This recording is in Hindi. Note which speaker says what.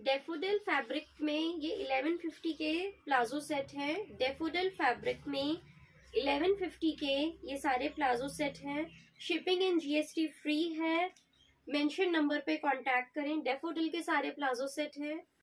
Speaker 1: डेफोडिल फैब्रिक में ये 1150 के प्लाजो सेट है। डेफोडिल फैब्रिक में 1150 के ये सारे प्लाजो सेट हैं। शिपिंग एंड जीएसटी फ्री है। मेंशन नंबर पे कांटेक्ट करें। डेफोडिल के सारे प्लाजो सेट हैं।